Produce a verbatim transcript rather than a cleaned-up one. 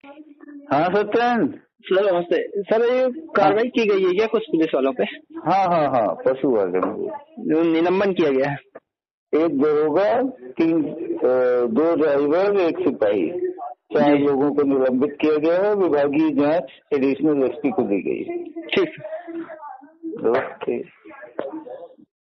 हाँ सत्येंद्र सर नमस्ते। सर ये कार्रवाई की गई है क्या कुछ पुलिस वालों पे? हाँ हाँ हाँ पशु वाले जो निलंबन किया गया है? एक दरोगा, तीन दो ड्राइवर, एक सिपाही, चार लोगों को निलंबित किया गया है। विभागीय जांच एडिशनल एसपी को दी गई। ठीक। ओके।